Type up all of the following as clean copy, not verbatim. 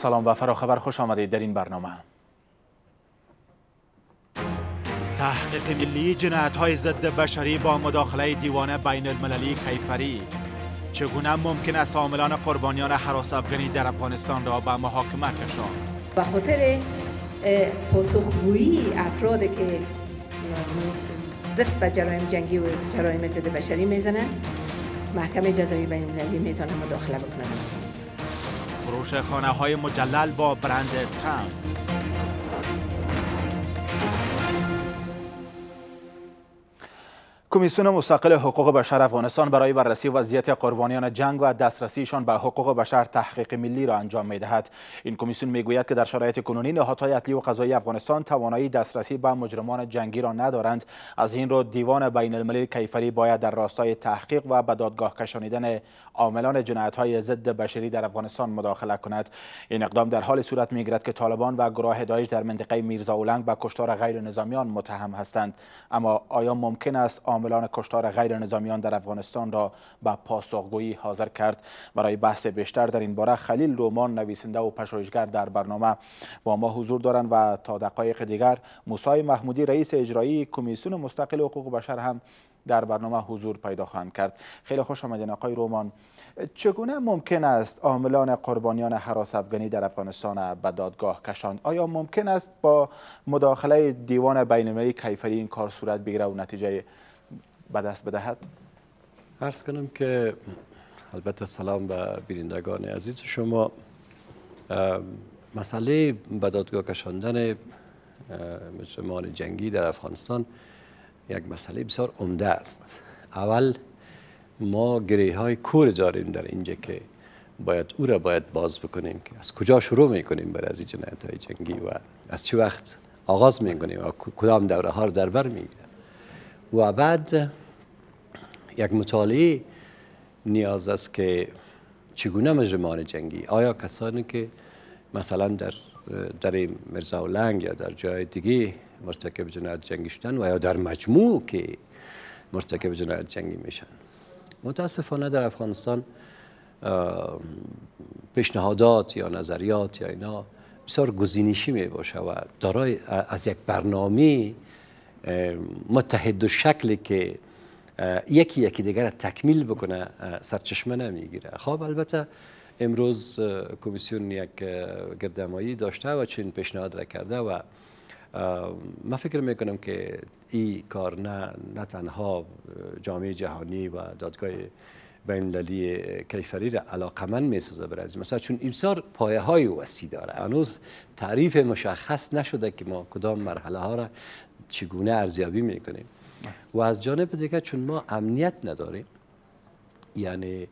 سلام و فراخبر، خوش آمدید در این برنامه. تحقیق ملی جنایت‌های ضد بشری با مداخله دیوان بین المللی کیفری. چگونه ممکن است عاملان قربانیان هراس افغانی در افغانستان را به محاکمه کشاند؟ به خاطر پاسخگویی افرادی که دست به جرایم جنگی و جرایم ضد بشری میزنند، محکمه جزایی بین المللی میتونه مداخله بکنه در افغانستان. فروش خانه‌های مجلل با برند ترامپ. کمیسیون مستقل حقوق بشر افغانستان برای بررسی وضعیت قربانیان جنگ و دسترسیشان به حقوق بشر تحقیق ملی را انجام می‌دهد. این کمیسیون می‌گوید که در شرایط کنونی نهادهای عدلی و قضایی افغانستان توانایی دسترسی به مجرمان جنگی را ندارند. از این رو دیوان بین المللی کیفری باید در راستای تحقیق و به دادگاه کشانیدن عاملان جنایت‌های ضد بشری در افغانستان مداخله کند. این اقدام در حال صورت می‌گیرد که طالبان و گروه داعش در منطقه میرزاولنگ به کشتار غیر نظامیان متهم هستند. اما آیا ممکن است عاملان کشتار غیر نظامیان در افغانستان را به پاسخگویی حاضر کرد؟ برای بحث بیشتر در این باره خلیل رومان، نویسنده و پژوهشگر، در برنامه با ما حضور دارند و تا دقایق دیگر موسی محمودی، رئیس اجرایی کمیسیون مستقل حقوق بشر هم در برنامه حضور پیدا خواهند کرد. خیلی خوش آمدین آقای رومان. چگونه ممکن است عاملان قربانیان هراس افغانی در افغانستان به دادگاه کشاند؟ آیا ممکن است با مداخله دیوان بین المللی کیفری این کار صورت بگیرد و نتیجه به دست بدهد؟ عرض کنم که البته سلام به بینندگان عزیز شما. مسئله به دادگاه کشاندن مجرمان جنگی در افغانستان یک مسئله بسیار عمده است. اول ما گره های کور داریم در اینجا که او را باید باز بکنیم که از کجا شروع میکنیم برای از جنایت های جنگی و از چه وقت آغاز میکنیم و کدام دوره ها در بر میگیره. و بعد یک مطالعه نیاز است که چگونه مجرمان جنگی، آیا کسانی که مثلا در میرزاولنگ یا در جای دیگه مرتکب جنایت جنگی شدن و یا در مجموع که مرتکب جنایت جنگی میشن. متاسفانه در افغانستان پیشنهادات یا نظریات یا اینا بسیار گزینشی می باشه و دارای از یک برنامه متحد و شکلی که یکی دیگر تکمیل بکنه سرچشمه نمیگیره. خب البته امروز کمیسیون یک گردهمایی داشته و چنین پیشنهاد را کرده و من فکر میکنم که این کار نه تنها جامعه جهانی و دادگاه بین المللی کیفری را علاقمند میسازه برای از مثلا، چون این بسیار پایه های وسیع داره. هنوز تعریف مشخص نشده که ما کدام مرحله ها را چگونه ارزیابی میکنیم. و از جانب دیگر چون ما امنیت نداریم، یعنی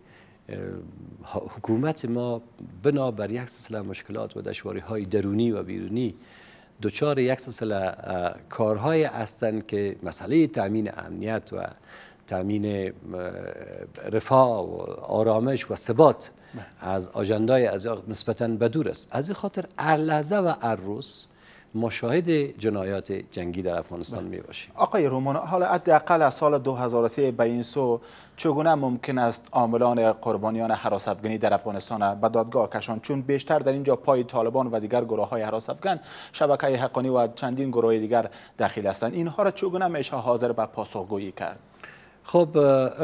حکومت ما بنابر یک سلسله مشکلات و دشواری های درونی و بیرونی دچار یک سلسله کارهای هستند که مسئله تامین امنیت و تامین رفاه و آرامش و ثبات از آژندای از نسبتاً بدور است. از این خاطر هر لحظه و هر روز ما شاهد جنایات جنگی در افغانستان می باشیم. آقای رومان، حالا حداقل از سال 2003 به این سو چگونه ممکن است عاملان قربانیان هراس افغانی در افغانستان به دادگاه کشاند؟ چون بیشتر در اینجا پای طالبان و دیگر گروه های هراس افغان، شبکه حقانی و چندین گروه دیگر داخل هستند. اینها را چگونه میشه حاضر به پاسخگویی کرد؟ خب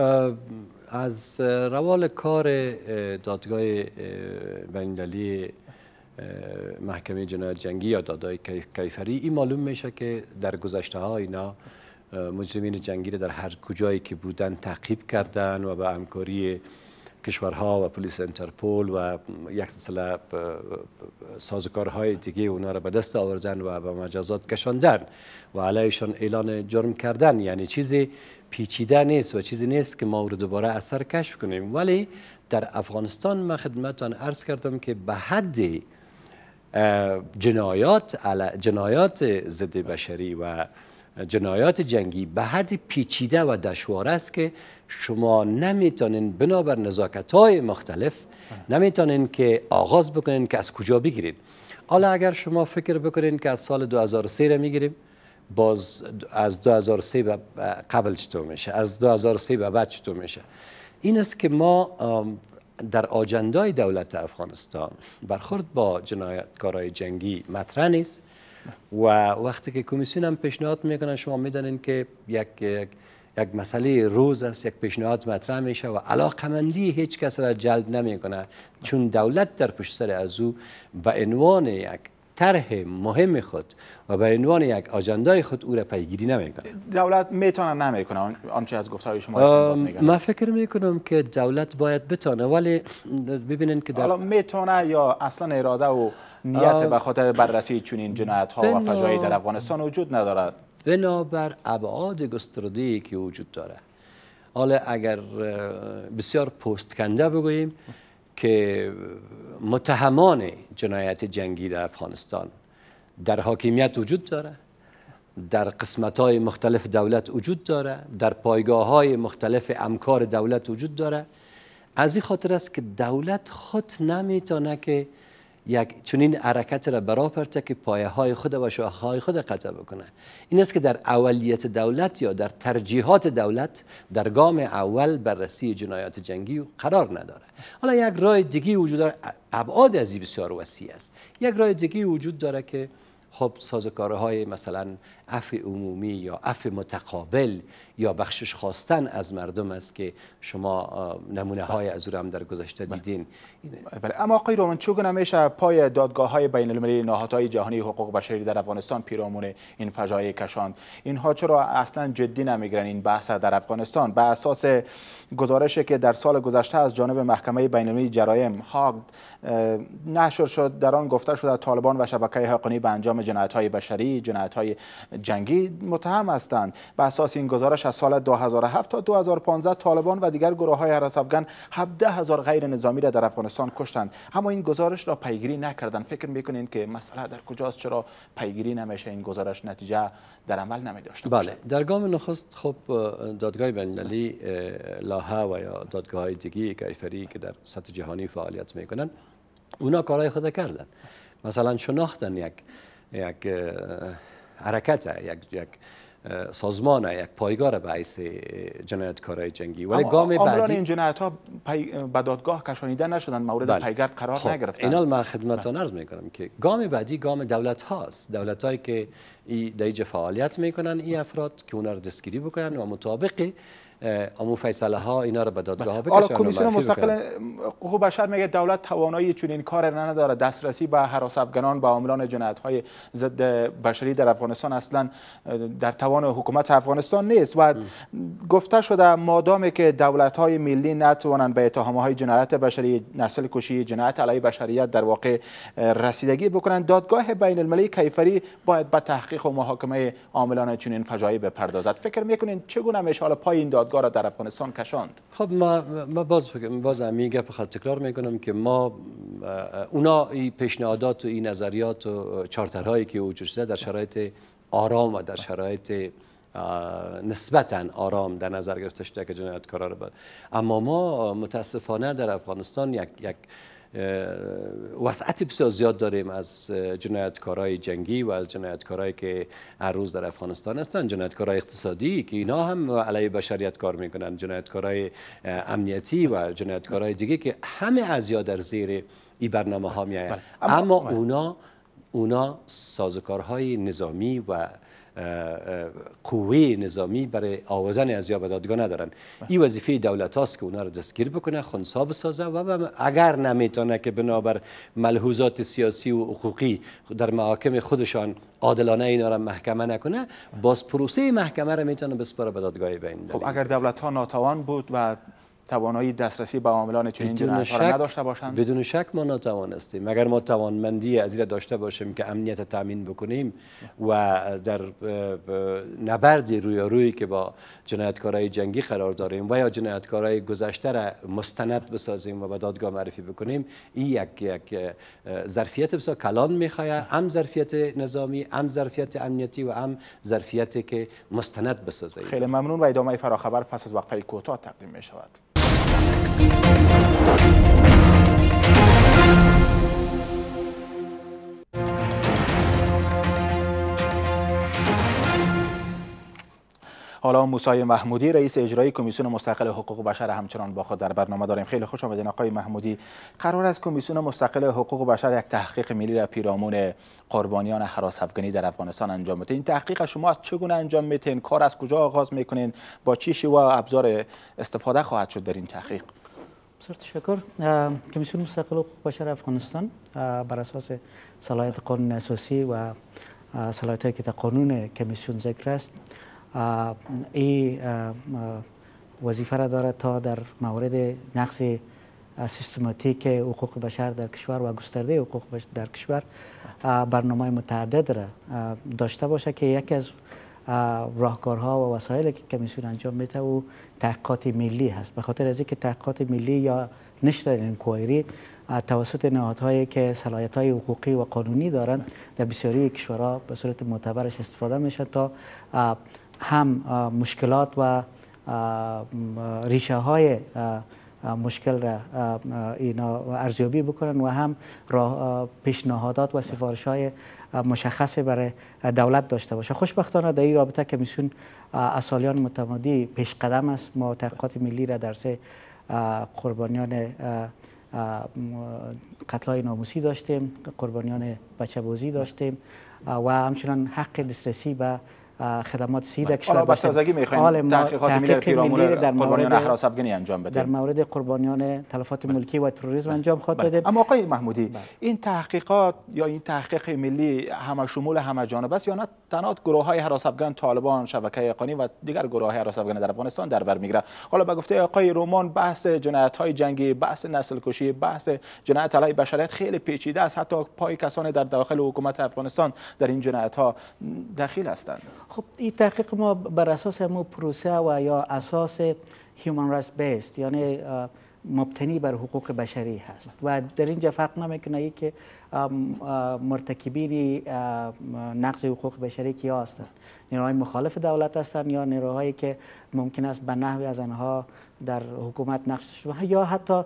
از روال کار دادگاه بین المللی محکمه جنایت جنگی یا دادگاه کیفری این معلوم میشه که در گذشته ها اینا مجرمین جنگی را در هر کجایی که بودن تعقیب کردن و به همکاری کشورها و پلیس انترپول و یک سلسله سازوکارهای دیگه اونا را به دست آوردن و به مجازات کشاندن و علیهشان اعلان جرم کردن. یعنی چیزی پیچیده نیست و چیزی نیست که ما رو دوباره اثر کشف کنیم. ولی در افغانستان من خدمتتان عرض کردم که به حد جنایات ضد بشری و جنایات جنگی به حد پیچیده و دشوار است که شما نمیتونین بنابر نزاکت‌های مختلف نمیتونین که آغاز بکنین که از کجا بگیرید. حالا اگر شما فکر بکنین که از سال 2003 را میگیریم، باز از 2003 قبل چطور میشه، از 2003 به بعد چطور میشه. این است که ما در آجندای دولت افغانستان برخورد با جنایتکارای جنگی مطرح نیست و وقتی که کمیسیون هم پیشنهاد میکنن شما میدانین که یک مسئله روز است، یک پیشنهاد مطرح میشه و علاقمندی هیچ کس را جلب نمیکنه، چون دولت در پشت سر از او به عنوان یک طرح مهم خود و به عنوان یک آجندای خود او را پیگیری نمیکنه. دولت میتونه نمیکنه آنچه از گفتار شما استنباط میکنه؟ من فکر میکنم که دولت باید بتونه، ولی ببینین که حالا میتونه یا اصلا اراده و نیت به خاطر بررسی چنین جنایت ها و فجایع در افغانستان وجود ندارد؟ بنابر ابعاد گسترده‌ای که وجود داره. حالا اگر بسیار پست کنده بگوییم که متهمان جنایت جنگی در افغانستان در حاکمیت وجود داره، در قسمت‌های مختلف دولت وجود داره، در پایگاه‌های مختلف امکار دولت وجود داره. از این خاطر است که دولت خود نمیتونه که یک چنین حرکت را براپرته که پایه های خود و شاخه های خود قطع بکنه. این است که در اولیت دولت یا در ترجیحات دولت در گام اول بررسی جنایات جنگی قرار نداره. حالا یک راه دیگه وجود داره، ابعاد از این بسیار وسیع است. یک راه دیگه وجود داره که خب سازوکارهای مثلا عفو عمومی یا عفو متقابل یا بخشش خواستن از مردم است که شما نمونه های از او هم در گذشته دیدین. بله. اما آقای رومن چگونه میشه پای دادگاه های بین المللی نهادهای جهانی حقوق بشری در افغانستان پیرامون این فجایع کشاند؟ اینها چرا اصلا جدی نمیگیرن این بحث در افغانستان؟ به اساس گزارشی که در سال گذشته از جانب محکمه بین المللی جرایم هاگ نشر شد، در آن گفته شده طالبان و شبکه حقانی به انجام جنایت‌های بشری، جنایت‌های جنگی متهم هستند. به اساس این گزارش از سال 2007 تا 2015 طالبان و دیگر گروه‌های هراس افغان 17,000 غیر نظامی را در افغانستان کشتند، اما این گزارش را پیگیری نکردند. فکر می‌کنین که مسئله در کجاست؟ چرا پیگیری نمیشه؟ این گزارش نتیجه در عمل نمی‌داشته باشه؟ بله، در گام نخست خب دادگاه بین‌المللی لاها و یا دادگاه‌های دیگه کیفری که در سطح جهانی فعالیت می‌کنند اونا کارهای خود کردن. مثلا شناختن یک حرکت، یک سازمان، یک پایگاه به حیث جنایتکارای جنگی، ولی گام بعدی این جنایت ها به دادگاه کشانیده نشدن، مورد پیگرد قرار نگرفتن. اینا من خدمتتون عرض میکنم که گام بعدی گام دولت هاست، دولت هایی که در اینجا فعالیت میکنن، این افراد که اونا رو دستگیری بکنن و مطابق امو فیصله ها اینا رو به دادگاه ها بکشن. حالا کمیسیون مستقل حقوق بشر میگه دولت توانایی چنین کار نداره، دسترسی به هراس افغانان، به عاملان جنایت های ضد بشری در افغانستان اصلا در توان حکومت افغانستان نیست و گفته شده مادامی که دولت های ملی نتوانند به اتهام های جنایت بشری، نسل کشی، جنایت علیه بشریت در واقع رسیدگی بکنند، دادگاه بین المللی کیفری باید به تحقیق و محاکمه عاملان چنین فجایع بپردازد. فکر میکنین چگونه میشه حالا پای این دادگاه را در افغانستان کشاند؟ خب ما باز میگه بخاطر تکرار میکنم که ما اونا این پیشنهادات و این نظریات و چارترهایی که وجود شده در شرایط آرام و در شرایط نسبتاً آرام در نظر گرفته شده که جنایتکارا رو اما ما متاسفانه در افغانستان یک وسعت بسیار زیاد داریم از جنایتکارای جنگی و از جنایتکارایی که هر روز در افغانستان هستند، جنایتکارای اقتصادی که اینا هم علیه بشریت کار میکنن، جنایتکارای امنیتی و جنایتکارای دیگه که همه از یا در زیر این برنامه ها میآیند. اما اونا سازوکارهای نظامی و قوه نظامی برای آوردن از یا به دادگاه ندارن. این وظیفه دولت هاست که اونا رو دستگیر بکنه، خنثی بسازه و اگر نمیتونه که بنابر ملحوظات سیاسی و حقوقی در محاکم خودشان عادلانه اینا را محکمه نکنه، باز پروسه محکمه را میتونه بسپاره به دادگاه بین المللی. خب اگر دولت ها ناتوان بود و توانایی دسترسی به عاملان چنین جنایت‌ها را نداشته باشند؟ بدون شک ما ناتوان هستیم. اگر ما توانمندی از این داشته باشیم که امنیت تامین بکنیم و در نبرد رویارویی که با جنایتکارای جنگی قرار داریم و یا جنایتکارای گذشته را مستند بسازیم و به دادگاه معرفی بکنیم، این یک ظرفیت بسیار کلان می‌خواهد، هم ظرفیت نظامی، هم ظرفیت امنیتی و هم ظرفیتی که مستند بسازیم. خیلی ممنون و ادامه فراخبر پس از وقفه کوتاه تقدیم می‌شود. حالا موسی محمودی رئیس اجرایی کمیسیون مستقل حقوق بشر همچنان با خود در برنامه داریم. خیلی خوش آمدین آقای محمودی. قرار است کمیسیون مستقل حقوق بشر یک تحقیق ملی را پیرامون قربانیان هراس افغانی در افغانستان انجام بده. این تحقیق شما چگونه انجام میتین؟ کار از کجا آغاز میکنین؟ با چی شیوه و ابزار استفاده خواهد شد در این تحقیق؟ بسیار تشکر. کمیسیون مستقل حقوق بشر افغانستان بر اساس صلاحیت قانون اساسی و صلاحیتی که در قانون کمیسیون ذکر است، این وظیفه را دارد تا در مورد نقض سیستماتیک حقوق بشر در کشور و گسترده حقوق بشر در کشور برنامه متعدد را داشته باشه که یکی از راهکارها و وسایلی که کمیسیون انجام میده و تحقیقات ملی هست. به خاطر از اینکه تحقیقات ملی یا نشر انکوایری توسط نهادهایی که صلاحیت‌های حقوقی و قانونی دارند در بسیاری کشورها به صورت معتبرش استفاده میشه تا هم مشکلات و ریشه های مشکل را اینا ارزیابی بکنن و هم پیشنهادات و سفارش های مشخص برای دولت داشته باشه. خوشبختانه در این رابطه کمیسیون از سالیان متمادی پیش قدم است. ما تحقیقات ملی را در سه قربانیان قتل‌های ناموسی داشتیم، قربانیان بچه‌بازی داشتیم و همچنان حق دسترسی به خدمات صحی در کشور داشتیم. حالا می‌خوایم تحقیقات ملی پیرامون قربانیان هراس افغانی انجام بدیم. در مورد قربانیان تلفات ملکی و تروریسم انجام خواهد بدیم. اما آقای محمودی، این تحقیقات یا این تحقیق ملی همه شمول همه جانبه است یا نه تنها گروه‌های هراس افغان، طالبان، شبکه حقانی و دیگر گروه‌های هراس افغان در افغانستان در بر میگیره؟ حالا به گفته آقای رومان بحث جنایت‌های جنگی، بحث نسل کشی، بحث جنایت علیه بشریت خیلی پیچیده است. حتی پای کسانی در داخل حکومت افغانستان در این جنایت‌ها دخیل هستند. خب این تحقیق ما بر اساس همون پروسه و یا اساس human rights based، یعنی مبتنی بر حقوق بشری هست و در اینجا فرق نمیکنه ای که مرتکبین نقض حقوق بشری کیا هستند. نیروهای مخالف دولت هستند یا نیروهایی که ممکن است به نحوی از آنها در حکومت نقش داشته باشند یا حتی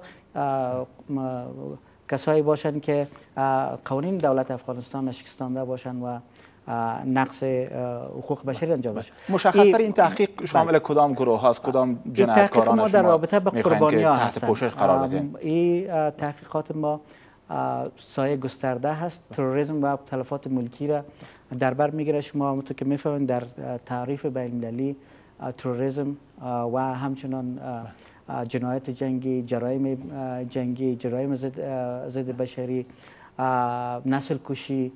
کسایی باشند که قوانین دولت افغانستان شکستانده باشند و نقض حقوق بشری انجام بشه. مشخصاً این تحقیق شامل کدام گروه هاست، کدام جنایتکاران ما در رابطه با قربانیان تحت پوشش قرار بدیم؟ این تحقیقات ما سایه گسترده هست. تروریسم و تلفات ملکی را در بر میگیره. شما همونطور که میفهمید در تعریف بین‌المللی تروریسم و همچنان جنایت جنگی، جرایم جنگی، جرایم ضد بشری، نسل کشی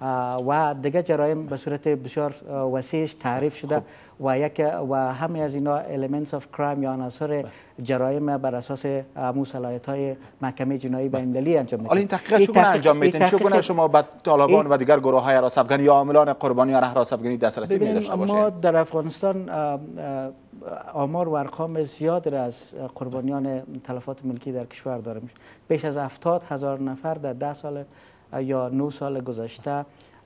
و دیگر جرایم به صورت بسیار وسیعش تعریف شده و همه از اینا elements of crime یا عناصر جرایم بر اساس صلاحیت‌های محکمه جنایی بین‌المللی انجام می‌دهند. حالا این تحقیق چگونه انجام میدین؟ چگونه شما به طالبان و دیگر گروه‌های هراس افغانی یا عاملان قربانیان هراس افغانی دسترسی می‌داشته باشید؟ ما در افغانستان آمار و ارقام زیاد را از قربانیان تلفات ملکی در کشور داریم. بیش از 70,000 نفر در 10 سال یا 9 سال گذشته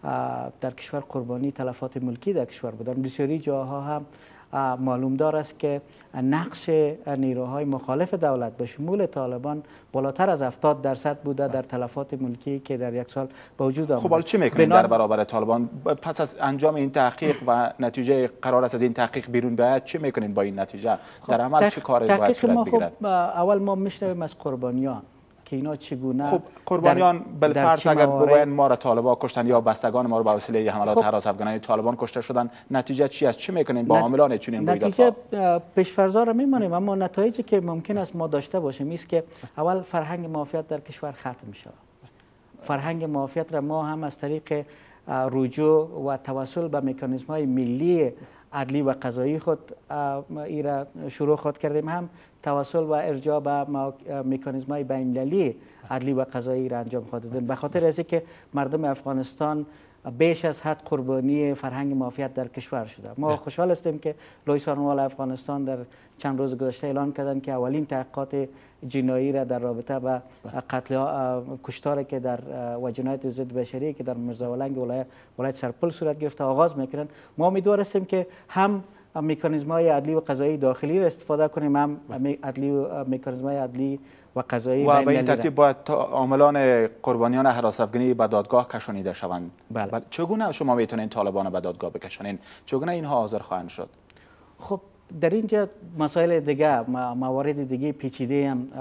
در کشور قربانی تلفات ملکی در کشور بودن. بسیاری جاها هم معلوم دار است که نقش نیروهای مخالف دولت به شمول طالبان بالاتر از 70% بوده در تلفات ملکی که در یک سال به وجود آمده. خب حالا چی میکنید در برابر طالبان؟ پس از انجام این تحقیق و نتیجه قرار است از این تحقیق بیرون بیاید، چی میکنید با این نتیجه؟ در عمل چه کاری باید صورت بگیرد؟ اول ما میشنویم از قربانیان که اینا چگونه. خب قربانیان بالفرض اگر بگوین ما را طالبان کشتن یا بستگان ما رو به وسیله حملات هراس افغانی طالبان کشته شدن، نتیجه چی است؟ چی میکنین با عاملان چنین رویدادها؟ نتیجه پیش‌فرض‌ها را میمانیم، اما نتایجی که ممکن است ما داشته باشیم است که اول فرهنگ معافیت در کشور ختم میشه. فرهنگ معافیت را ما هم از طریق رجوع و توسل به مکانیزم‌های ملی عدلی و قضایی خود ایرا شروع خود کردیم، هم توسل و ارجاع به مکانیزم‌های بین‌المللی عدلی و قضایی را انجام خواهیم. به خاطر از اینکه مردم افغانستان بیش از حد قربانی فرهنگ معافیت در کشور شده. ما خوشحال هستیم که لوی سازمان افغانستان در چند روز گذشته اعلان کردند که اولین تحقیقات جنایی را در رابطه با قتل کشتاری که در و جنایت ضد بشری که در مرزاولنگ ولایت سرپل صورت گرفته آغاز میکنند. ما امیدوار هستیم که هم مکانیزم‌های عدلی و قضایی داخلی را استفاده کنیم، هم مکانیزم‌های عدلی و قضایی و به این ترتیب باید عاملان قربانیان هراس افغانی به دادگاه کشانیده شوند. بله. چگونه شما میتونین طالبان به دادگاه بکشانین؟ چگونه اینها حاضر خواهند شد؟ خب در اینجا مسائل دیگه، موارد دیگه پیچیده هم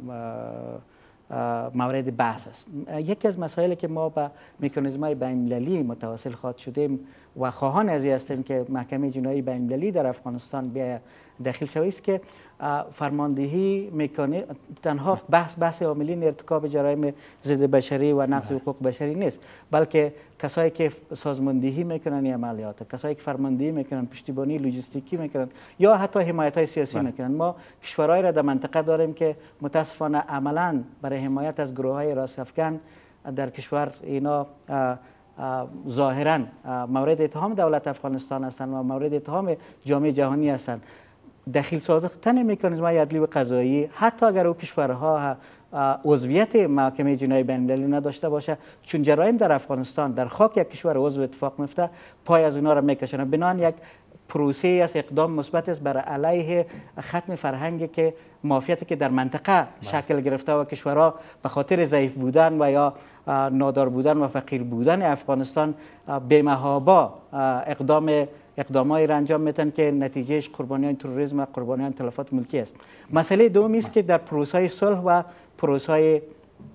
مورد بحث است. یکی از مسائلی که ما با مکانیزم‌های بین‌المللی متواصل خواهد شدیم و خواهان از این هستیم که محکمه جنایی بین‌المللی در افغانستان بیا داخل شوی است که فرماندهی تنها بحث عاملین ارتکاب جرایم ضد بشری و نقض حقوق بشری نیست، بلکه کسایی که سازماندهی میکنن این عملیات، کسایی که فرماندهی میکنن، پشتیبانی لوجستیکی میکنن یا حتی حمایت های سیاسی میکنن. ما کشورهای را در منطقه داریم که متاسفانه عملا برای حمایت از گروه های راست افکن در کشور اینا ظاهرا مورد اتهام دولت افغانستان هستند و مورد اتهام جامعه جهانی هستند. داخل ساختن مکانیزم‌های عدلی و قضایی، حتی اگر او کشورها عضویت محکمه جنایی بین‌المللی نداشته باشه، چون جرایم در افغانستان در خاک یک کشور عضو اتفاق میفته، پای از اونا را میکشن. بنان یک پروسه از اقدام مثبت است برای علیه ختم فرهنگی که مافیاتی که در منطقه شکل گرفته و کشورها به خاطر ضعیف بودن و یا نادار بودن و فقیر بودن افغانستان بی‌محابا اقدامایی را انجام میتن که نتیجهش قربانیان تروریسم و قربانیان تلفات ملکی است. مسئله دومی است که در پروسه صلح و پروسه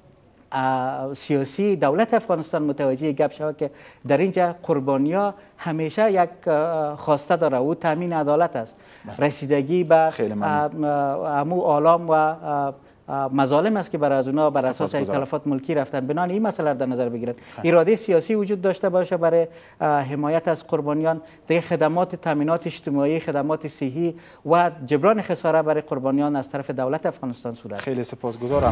سیاسی دولت افغانستان متوجه گپ شود که در اینجا قربانیا همیشه یک خواسته داره، او تامین عدالت است، رسیدگی به امو آلام و مظالم است که برای از اونا بر اساس تلفات ملکی رفتن. بنابراین این مسئله در نظر بگیرن، اراده سیاسی وجود داشته باشه برای حمایت از قربانیان، دیگه خدمات تامینات اجتماعی، خدمات صحی و جبران خساره برای قربانیان از طرف دولت افغانستان صورت. خیلی سپاسگزارم.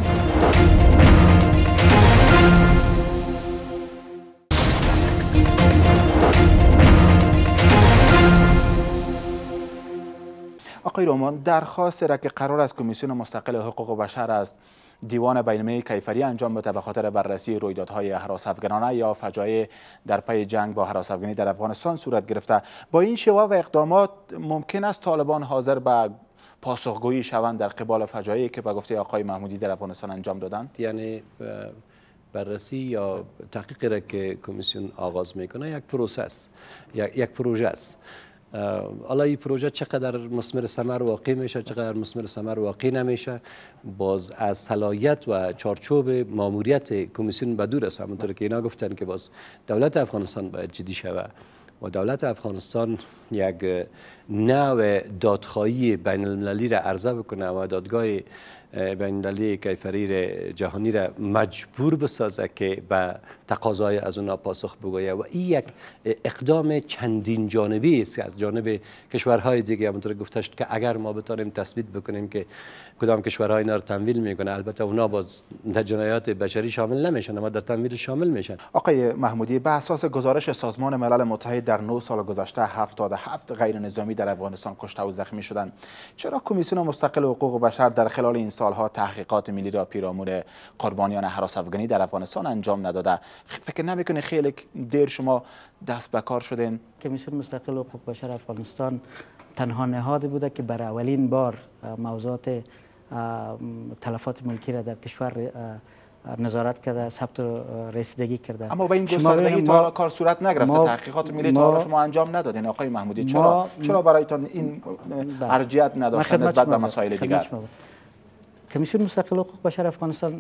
آقای رومان، درخواست را که قرار است کمیسیون مستقل حقوق بشر از دیوان بین‌المللی کیفری انجام بده به خاطر بررسی رویدادهای هراس افغانانه یا فجایع در پی جنگ با هراس افغانی در افغانستان صورت گرفته، با این شیوه و اقدامات ممکن است طالبان حاضر به پاسخگویی شوند در قبال فجایعی که به گفته آقای محمودی در افغانستان انجام دادند؟ یعنی بررسی یا تحقیقی را که کمیسیون آغاز میکنه یک پروسه است، یک پروژه است. حالا این پروژه چقدر مثمر ثمر واقع میشه، چقدر مثمر ثمر واقع نمیشه، باز از صلاحیت و چارچوب ماموریت کمیسیون به دور است. همونطور که اینا گفتن که باز دولت افغانستان باید جدی شود و دولت افغانستان یک نوع دادخواهی بین المللی را عرضه بکنه و دادگاه بین المللی کیفری جهانی را مجبور بسازه که به تقاضای از اونا پاسخ بگویه و این یک اقدام چندین جانبی است از جانب کشورهای دیگه. همونطور گفته شد که اگر ما بتونیم تثبیت بکنیم که کدام کشورهای اینا رو تمویل میکنه، البته اونا باز در جنایات بشری شامل نمیشن اما در تمویل شامل میشن. آقای محمودی، به اساس گزارش سازمان ملل متحد در 9 سال گذشته 77 غیر نظامی در افغانستان کشته و زخمی شدند. چرا کمیسیون مستقل حقوق بشر در خلال این سالها تحقیقات ملی را پیرامون قربانیان هراس افغانی در افغانستان انجام نداده؟ فکر نمیکنه خیلی دیر شما دست به کار شدین؟ کمیسیون مستقل حقوق بشر افغانستان تنها نهادی بوده که برای اولین بار موضوعات تلفات ملکی را در کشور نظارت کرده، ثبت و رسیدگی کرده. اما به این گستردگی تا حالا کار صورت نگرفته، تحقیقات ملی تا حالا شما انجام ندادین آقای محمودی. چرا برایتان این ارجحیت نداشته نسبت به مسائل دیگر؟ کمیسیون مستقل حقوق بشر افغانستان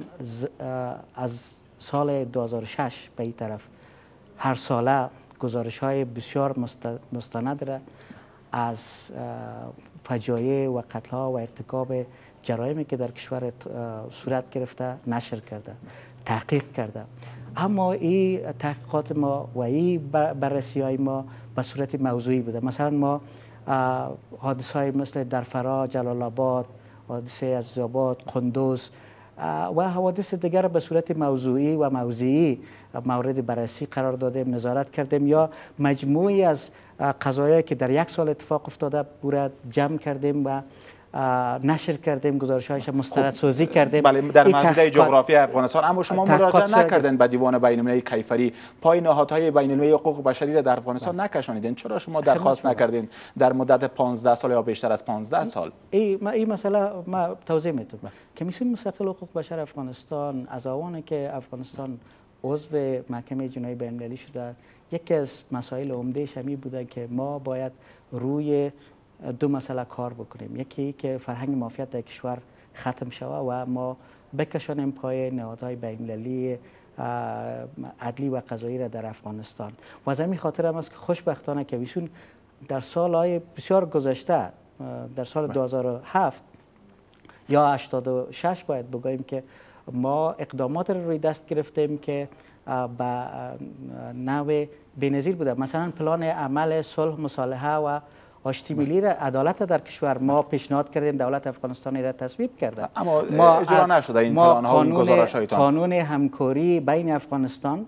از سال 2006 به این طرف هر ساله گزارش‌های بسیار مستند را از فجایع و قتل‌ها و ارتکاب جرایمی که در کشور صورت گرفته نشر کرده، تحقیق کرده. اما این تحقیقات ما و این بررسی‌های ما به صورت موضوعی بوده. مثلا ما حادثه‌های مثل در فرا، جلال آباد، حادثه عزیزآباد، قندوز و حوادث دیگر به صورت موضوعی و موضعی مورد بررسی قرار دادیم، نظارت کردیم، یا مجموعی از قضایایی که در یک سال اتفاق افتاده بود جمع کردیم و نشر کردیم، گزارش‌هایش مستندسازی کردیم. بله، در محدوده جغرافی افغانستان. اما شما مراجعه نکردین به دیوان بین‌المللی کیفری، پای نهادهای بین‌المللی حقوق بشری را در افغانستان نکشانیدین؟ چرا شما درخواست نکردین در مدت 15 سال یا بیشتر از 15 سال؟ این مسئله ما توضیح میدم. کمیسیون مستقل حقوق بشر افغانستان از آنی که افغانستان عضو محکمه جنایی بین‌المللی شده، یکی از مسائل عمده‌اش همین بوده که ما باید روی دو مسئله کار بکنیم. یکی که فرهنگ مافیات در کشور ختم شود و ما بکشانیم پای نهادهای بین‌المللی عدلی و قضایی را در افغانستان. و از همین خاطر هم است که خوشبختانه که ایشون در سالهای بسیار گذشته، در سال 2007 یا 86 باید بگوییم که ما اقدامات رو روی دست گرفتیم که به نوع بی‌نظیر بوده. مثلا پلان عمل صلح مصالحه و آشتی ملی را، عدالت در کشور ما پیشنهاد کردیم، دولت افغانستان را تصویب کرده، اما اجرا نشده این پلان ها و گزارش‌هایتان. قانون همکاری بین افغانستان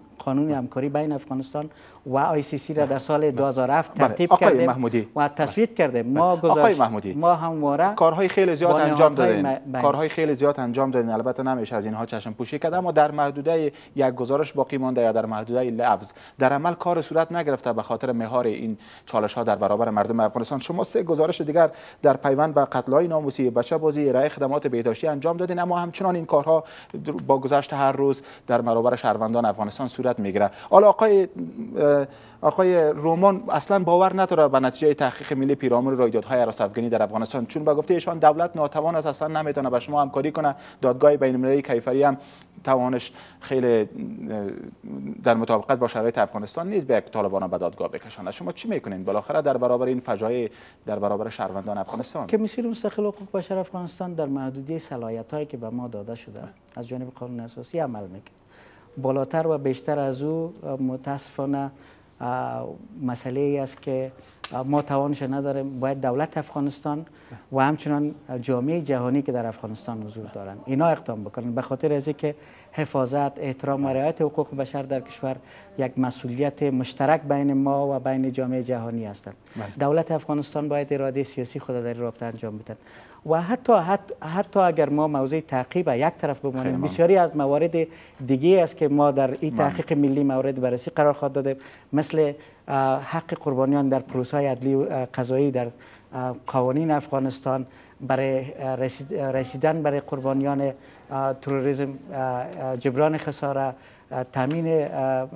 و ICC را در سال 2007 ترتیب کردیم و تصویب کردیم. ما همواره کارهای خیلی زیاد انجام دادیم. البته نمیشه از اینها چشم پوشی کرد، اما در محدوده یک گزارش باقی مانده یا در محدوده لفظ در عمل کار صورت نگرفته به خاطر مهار این چالش ها در برابر مردم افغانستان. شما 3 گزارش دیگر در پیوند به قتل‌های ناموسی، بچه‌بازی، ارائه خدمات بهداشتی انجام دادین، اما همچنان این کارها با گذشت هر روز در برابر شهروندان افغانستان صورت میگیره. حالا آقای رومان اصلا باور نداره به نتیجه تحقیق ملی پیرامون رویدادهای هراس افغانی در افغانستان، چون به گفته ایشان دولت ناتوان است، اصلا نمیتونه با شما همکاری کنه. دادگاه بین‌المللی کیفری هم توانش خیلی در مطابقت با شرایط افغانستان نیست به یک طالبان به دادگاه بکشانه. شما چی میکنین بالاخره در برابر این فجایع در برابر شهروندان افغانستان؟ کمیسیون مستقل حقوق بشر افغانستان در محدوده صلاحیت‌هایی که به ما داده شده از جانب قانون اساسی عمل میکنه. بالاتر و بیشتر از او متاسفانه مسئله ای است که ما توانش نداریم. باید دولت افغانستان و همچنان جامعه جهانی که در افغانستان حضور دارند اینا اقدام بکنن، به خاطر از اینکه حفاظت، احترام و رعایت حقوق بشر در کشور یک مسئولیت مشترک بین ما و بین جامعه جهانی است. دولت افغانستان باید اراده سیاسی خود در رابطه انجام بده و حتی اگر ما موضوع تعقیب یک طرف بمانیم، بسیاری از موارد دیگه است که ما در این تحقیق ملی مورد بررسی قرار خواهد دادیم، مثل حق قربانیان در پروسه‌های عدلی و قضایی در قوانین افغانستان، برای رسیدن برای قربانیان تروریسم، جبران خسارت، تامین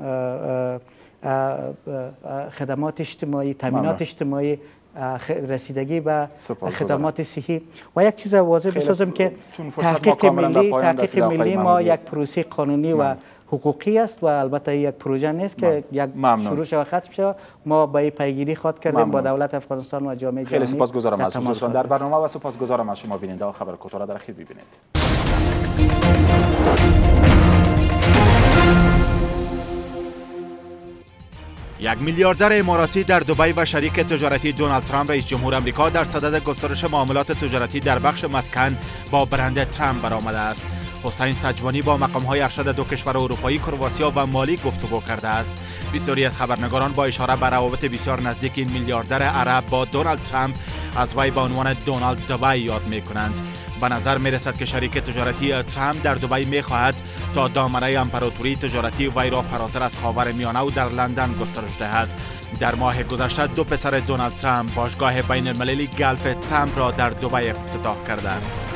خدمات اجتماعی، تامینات اجتماعی، رسیدگی به خدمات صحی. و یک چیز واضح بسازم که تحقیق ملی ما یک پروسه قانونی و حقوقی است و البته یک پروژه نیست که یک شروع شود ختم شود. ما با این پیگیری خواهد کردیم با دولت افغانستان و جامعه جهانی. خیلی سپاسگزارم از حضورتان در برنامه و سپاسگزارم از شما بیننده ها. خبر کوتاه در اخیر ببینید. یک میلیاردر اماراتی در دبی و شریک تجارتی دونالد ترامپ رئیس جمهور آمریکا در صدد گسترش معاملات تجارتی در بخش مسکن با برند ترامپ برآمده است. حسین سجوانی با مقام‌های ارشد دو کشور اروپایی، کرواتیا و مالی گفتگو کرده است. بسیاری از خبرنگاران با اشاره به روابط بسیار نزدیک این میلیاردر عرب با دونالد ترامپ از وی به عنوان دونالد دبی یاد می‌کنند. به نظر می‌رسد که شریک تجارتی ترامپ در دبی می‌خواهد تا دامنه امپراتوری تجارتی وی را فراتر از خاورمیانه و در لندن گسترش دهد. در ماه گذشته 2 پسر دونالد ترامپ باشگاه بین‌المللی گلف ترامپ را در دبی افتتاح کردند.